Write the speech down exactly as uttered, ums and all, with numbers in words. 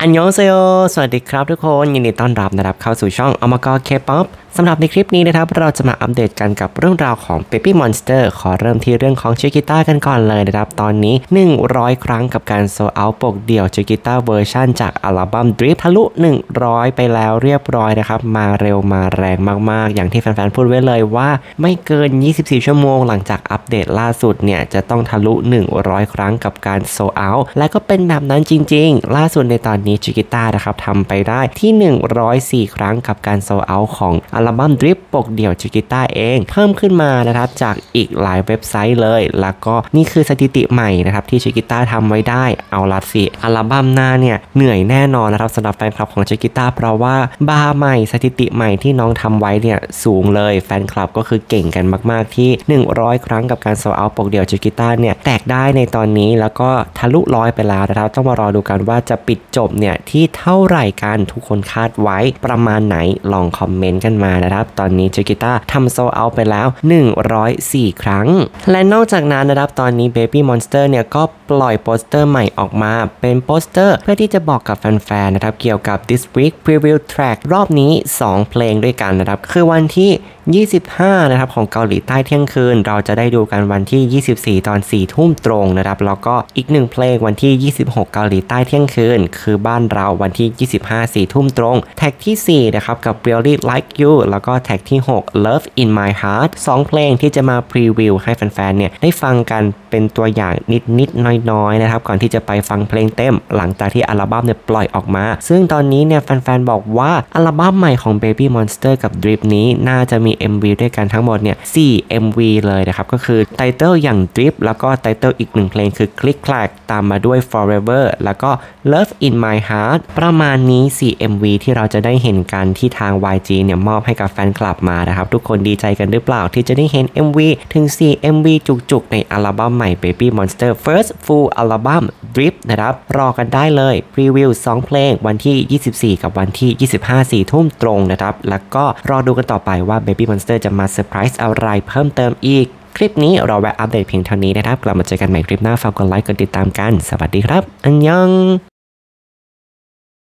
อันยองเซโอสวัสดีครับทุกคนยินดีต้อนรับนะครับเข้าสู่ช่องอมกเคป๊อปสำหรับในคลิปนี้นะครับเราจะมาอัปเดตกันกับเรื่องราวของ Baby Monster ขอเริ่มที่เรื่องของชิกิต้ากันก่อนเลยนะครับตอนนี้หนึ่งร้อยครั้งกับการโซเอาปกเดี่ยวชิกิต้าเวอร์ชันจากอัลบั้ม Drip ทะลุหนึ่งร้อยไปแล้วเรียบร้อยนะครับมาเร็วมาแรงมากๆอย่างที่แฟนๆพูดไว้เลยว่าไม่เกินยี่สิบสี่ชั่วโมงหลังจากอัปเดตล่าสุดเนี่ยจะต้องทะลุหนึ่งร้อยครั้งกับการโซเอาและก็เป็นแบบนั้นจริงๆล่าสุดในตอนนี้ชิกิต้านะครับทำไปได้ที่หนึ่งร้อยสี่ครั้งกับการโซเอาของอัลบั้ม Drip ปกเดี่ยวชิกิต้าเองเพิ่มขึ้นมานะครับจากอีกหลายเว็บไซต์เลยแล้วก็นี่คือสถิติใหม่นะครับที่ชิกิต้าทำไว้ได้เอาละสิอัลบั้มหน้าเนี่ยเหนื่อยแน่นอนนะครับสำหรับแฟนคลับของชิกิต้าเพราะว่าบาร์ใหม่สถิติใหม่ที่น้องทำไว้เนี่ยสูงเลยแฟนคลับก็คือเก่งกันมากๆที่หนึ่งร้อยครั้งกับการโซเอาปกเดี่ยวชิกิต้าเนี่ยแตกได้ในตอนนี้แล้วก็ทะลุร้อยไปแล้วนะครับต้องมารอดูกันว่าจะปิดจบเนี่ยที่เท่าไหร่กันทุกคนคาดไว้ประมาณไหนลองคอมเมนต์กันมานะครับตอนนี้ชิกิต้าทำโซเอาไปแล้วหนึ่งร้อยสี่ครั้งและนอกจากนั้นนะครับตอนนี้ Baby Monster เนี่ยก็ปล่อยโปสเตอร์ใหม่ออกมาเป็นโปสเตอร์เพื่อที่จะบอกกับแฟนๆนะครับเกี่ยวกับ This Week Preview Track รอบนี้สองเพลงด้วยกันนะครับคือวันที่ยี่สิบห้านะครับของเกาหลีใต้เที่ยงคืนเราจะได้ดูกันวันที่ยี่สิบสี่ตอนสี่ทุ่มตรงนะครับแล้วก็อีกหนึ่งเพลงวันที่ยี่สิบหกเกาหลีใต้เที่ยงคืนคือบ้านเราวันที่ยี่สิบห้า สี่ทุ่มตรงแท็กที่สี่นะครับกับ Really Like You แล้วก็แท็กที่หก Love in My Heart สองเพลงที่จะมาพรีวิวให้แฟนๆเนี่ยได้ฟังกันเป็นตัวอย่างนิดๆน้อยๆนะครับก่อนที่จะไปฟังเพลงเต็มหลังจากที่อัลบั้มเนี่ยปล่อยออกมาซึ่งตอนนี้เนี่ยแฟนๆบอกว่าอัลบั้มใหม่ของ Baby Monster กับ Drip นี้น่าจะมี เอ็ม วี ด้วยกันทั้งหมดเนี่ยสี่ เอ็ม วี เลยนะครับก็คือไตเติลอย่าง Drip แล้วก็ไตเติลอีกหนึ่งเพลงคือ Click Clack ตามมาด้วย Forever แล้วก็ Love in My Heart ประมาณนี้สี่ เอ็ม วี ที่เราจะได้เห็นกันที่ทาง วาย จี เนี่ยมอบให้กับแฟนคลับมานะครับทุกคนดีใจกันหรือเปล่าที่จะได้เห็น เอ็ม วี ถึงสี่ เอ็ม วี จุกๆในอัลบั้มใหม่ Baby Monster First Full Album Drip นะครับรอกันได้เลยพรีวิวสองเพลงวันที่ยี่สิบสี่กับวันที่ยี่สิบห้า สี่ทุ่มตรงนะครับแล้วก็รอดูกันต่อไปว่า Baby Monster จะมาเซอร์ไพรส์อะไรเพิ่มเติมอีกคลิปนี้เราแวะอัปเดตเพียงเท่านี้นะครับกลับมาเจอกันใหม่คลิปหน้าฝากกดไลค์กดติดตามกันสวัสดีครับอันยอง